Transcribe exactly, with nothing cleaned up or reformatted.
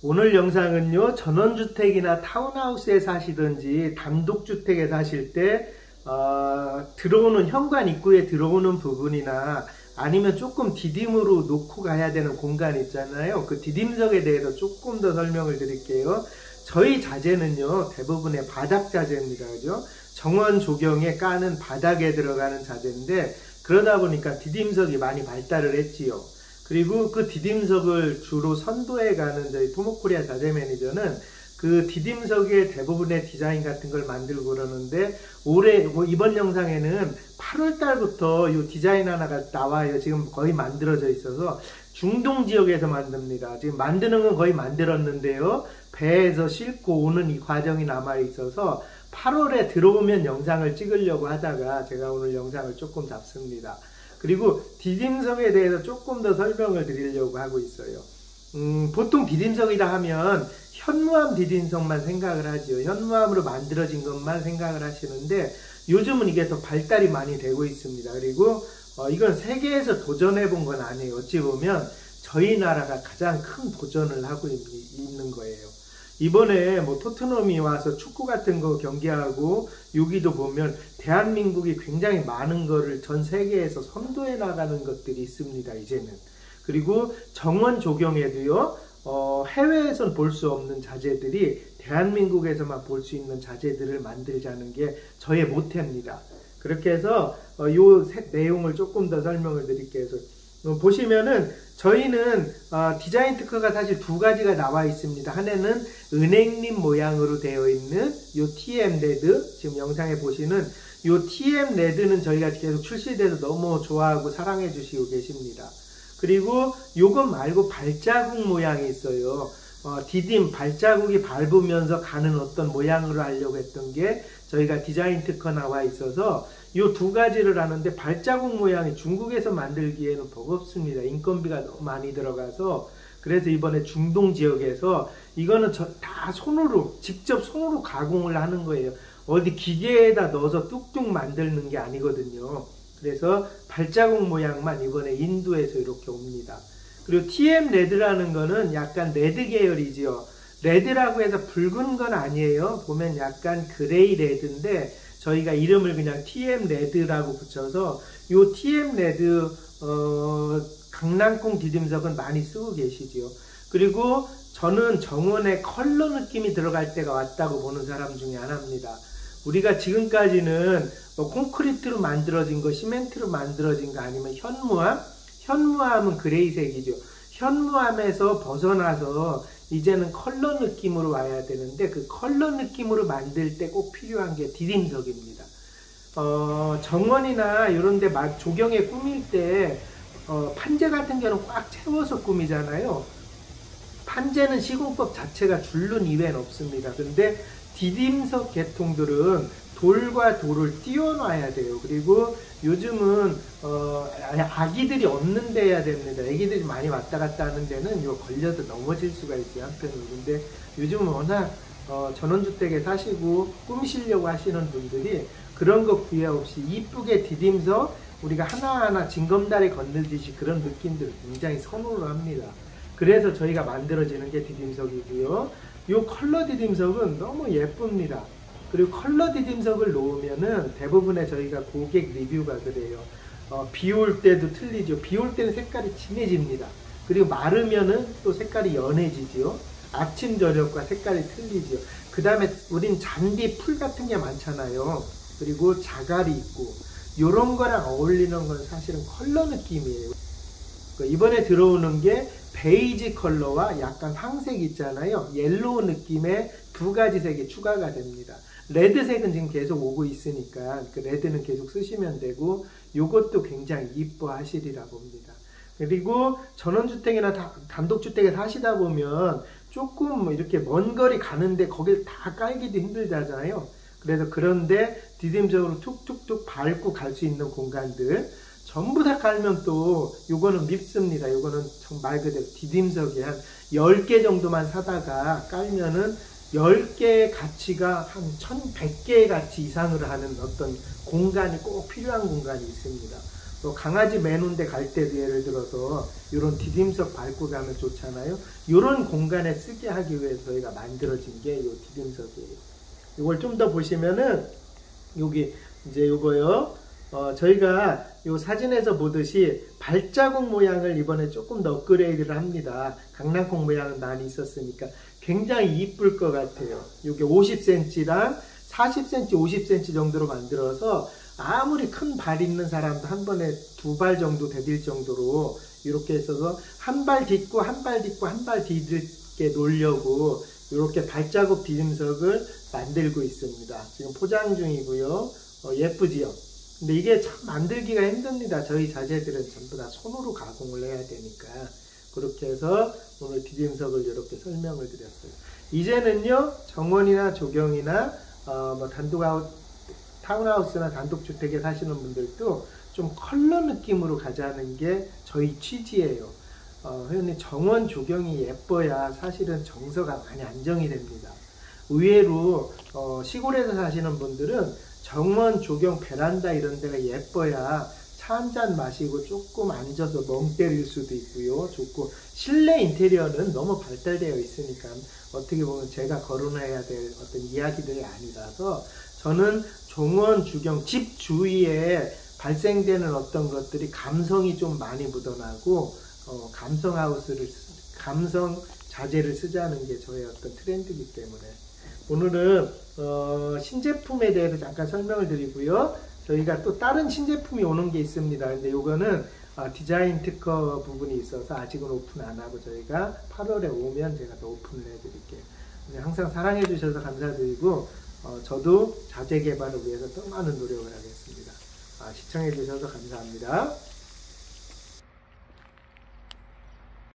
오늘 영상은요, 전원주택이나 타운하우스에 사시든지 단독주택에 사실 때 어, 들어오는 현관 입구에 들어오는 부분이나 아니면 조금 디딤으로 놓고 가야 되는 공간 있잖아요. 그 디딤석에 대해서 조금 더 설명을 드릴게요. 저희 자재는요, 대부분의 바닥 자재입니다. 그죠? 정원 조경에 까는 바닥에 들어가는 자재인데, 그러다 보니까 디딤석이 많이 발달을 했지요. 그리고 그 디딤석을 주로 선도해 가는 저희 토모코리아 자재 매니저는 그 디딤석의 대부분의 디자인 같은 걸 만들고 그러는데, 올해 이번 영상에는 팔월 달부터 이 디자인 하나가 나와요. 지금 거의 만들어져 있어서 중동 지역에서 만듭니다. 지금 만드는 건 거의 만들었는데요, 배에서 싣고 오는 이 과정이 남아 있어서 팔월에 들어오면 영상을 찍으려고 하다가 제가 오늘 영상을 조금 잡습니다. 그리고 디딤석에 대해서 조금 더 설명을 드리려고 하고 있어요. 음, 보통 디딤석이라 하면 현무암 디딤석만 생각을 하죠. 현무암으로 만들어진 것만 생각을 하시는데, 요즘은 이게 더 발달이 많이 되고 있습니다. 그리고 어, 이건 세계에서 도전해 본 건 아니에요. 어찌 보면 저희 나라가 가장 큰 도전을 하고 있는 거예요. 이번에 뭐 토트넘이 와서 축구 같은 거 경기하고, 여기도 보면 대한민국이 굉장히 많은 거를 전 세계에서 선도해 나가는 것들이 있습니다, 이제는. 그리고 정원 조경에도요, 어, 해외에선 볼 수 없는 자재들이 대한민국에서만 볼 수 있는 자재들을 만들자는 게 저의 모태입니다. 그렇게 해서 어, 요 내용을 조금 더 설명을 드릴게요. 어, 보시면은 저희는 어, 디자인 특허가 사실 두 가지가 나와 있습니다. 하나는 은행잎 모양으로 되어 있는 요 티엠 레드, 지금 영상에 보시는 요 티엠 레드는 저희가 계속 출시돼서 너무 좋아하고 사랑해 주시고 계십니다. 그리고 요것 말고 발자국 모양이 있어요. 어, 디딤 발자국이 밟으면서 가는 어떤 모양으로 하려고 했던 게 저희가 디자인 특허 나와 있어서 요 두 가지를 하는데, 발자국 모양이 중국에서 만들기에는 버겁습니다. 인건비가 너무 많이 들어가서. 그래서 이번에 중동 지역에서 이거는 저, 다 손으로, 직접 손으로 가공을 하는 거예요. 어디 기계에다 넣어서 뚝뚝 만드는 게 아니거든요. 그래서 발자국 모양만 이번에 인도에서 이렇게 옵니다. 그리고 티엠 레드라는 거는 약간 레드 계열이지요. 레드라고 해서 붉은 건 아니에요. 보면 약간 그레이 레드인데, 저희가 이름을 그냥 티엠 레드라고 붙여서 요 티엠 레드 어, 강낭콩 디딤석은 많이 쓰고 계시지요. 그리고 저는 정원에 컬러 느낌이 들어갈 때가 왔다고 보는 사람 중에 하나입니다. 우리가 지금까지는 뭐 콘크리트로 만들어진 거, 시멘트로 만들어진 거, 아니면 현무암? 현무암은 그레이색이죠. 현무암에서 벗어나서 이제는 컬러 느낌으로 와야 되는데, 그 컬러 느낌으로 만들 때 꼭 필요한 게 디딤석입니다. 어, 정원이나 이런 데 조경에 꾸밀 때 어, 판재 같은 경우는 꽉 채워서 꾸미잖아요. 판재는 시공법 자체가 줄눈 이외엔 없습니다. 근데 디딤석 계통들은 돌과 돌을 띄워놔야 돼요. 그리고 요즘은 어, 아기들이 없는 데 해야 됩니다. 아기들이 많이 왔다 갔다 하는 데는 이거 걸려도 넘어질 수가 있어요, 한편으로. 근데 요즘은 워낙 어, 전원주택에 사시고 꾸미시려고 하시는 분들이 그런 거 구애 없이 이쁘게 디딤석, 우리가 하나하나 징검다리 건들듯이 그런 느낌들을 굉장히 선호를 합니다. 그래서 저희가 만들어지는 게 디딤석이고요. 이 컬러 디딤석은 너무 예쁩니다. 그리고 컬러 디딤석을 놓으면은 대부분의 저희가 고객 리뷰가 그래요. 어, 비 올 때도 틀리죠. 비 올 때는 색깔이 진해집니다. 그리고 마르면은 또 색깔이 연해지죠. 아침 저녁과 색깔이 틀리죠. 그 다음에 우린 잔디 풀 같은 게 많잖아요. 그리고 자갈이 있고, 요런 거랑 어울리는 건 사실은 컬러 느낌이에요. 이번에 들어오는 게 베이지 컬러와 약간 황색 있잖아요. 옐로우 느낌의 두 가지 색이 추가가 됩니다. 레드색은 지금 계속 오고 있으니까 그 레드는 계속 쓰시면 되고, 요것도 굉장히 이뻐 하시리라 봅니다. 그리고 전원주택이나 다, 단독주택에 사시다 보면 조금 이렇게 먼 거리 가는데 거길 다 깔기도 힘들잖아요. 그래서 그런데 디딤석으로 툭툭툭 밟고 갈 수 있는 공간들 전부 다 깔면 또 요거는 밉습니다. 요거는 말 그대로 디딤석이 한 열 개 정도만 사다가 깔면은 열 개의 가치가 한 천백 개의 가치 이상으로 하는 어떤 공간이 꼭 필요한 공간이 있습니다. 또 강아지 매는데 갈 때도 예를 들어서 이런 디딤석 밟고 가면 좋잖아요. 이런 공간에 쓰게 하기 위해서 저희가 만들어진 게 이 디딤석이에요. 이걸 좀 더 보시면은 여기 이제 요거요. 어, 저희가 요 사진에서 보듯이 발자국 모양을 이번에 조금 더 업그레이드를 합니다. 강낭콩 모양은 많이 있었으니까 굉장히 이쁠 것 같아요. 요게 오십 센티미터랑 사십 센티미터, 오십 센티미터 정도로 만들어서 아무리 큰 발 있는 사람도 한 번에 두 발 정도 디딜 정도로 이렇게 있어서 한 발 딛고 한 발 딛고 한 발 디딜게 놓으려고 이렇게 발자국 디딤석을 만들고 있습니다. 지금 포장 중이고요. 어, 예쁘지요? 근데 이게 참 만들기가 힘듭니다. 저희 자재들은 전부 다 손으로 가공을 해야 되니까. 그렇게 해서 오늘 디딤석을 이렇게 설명을 드렸어요. 이제는요, 정원이나 조경이나 어, 뭐 단독아웃, 타운하우스나 단독주택에 사시는 분들도 좀 컬러 느낌으로 가자는 게 저희 취지예요. 어, 회원님, 정원 조경이 예뻐야 사실은 정서가 많이 안정이 됩니다. 의외로 어, 시골에서 사시는 분들은 정원, 조경, 베란다 이런 데가 예뻐야 차 한잔 마시고 조금 앉아서 멍 때릴 수도 있고요. 좋고, 실내 인테리어는 너무 발달되어 있으니까 어떻게 보면 제가 거론해야 될 어떤 이야기들이 아니라서 저는 정원, 조경, 집 주위에 발생되는 어떤 것들이 감성이 좀 많이 묻어나고 어, 감성 하우스를, 감성 자재를 쓰자는 게 저의 어떤 트렌드이기 때문에 오늘은 어, 신제품에 대해서 잠깐 설명을 드리고요. 저희가 또 다른 신제품이 오는 게 있습니다. 근데 요거는 어, 디자인 특허 부분이 있어서 아직은 오픈 안 하고 저희가 팔월에 오면 제가 더 오픈을 해 드릴게요. 항상 사랑해 주셔서 감사드리고 어, 저도 자재 개발을 위해서 더 많은 노력을 하겠습니다. 아, 시청해 주셔서 감사합니다.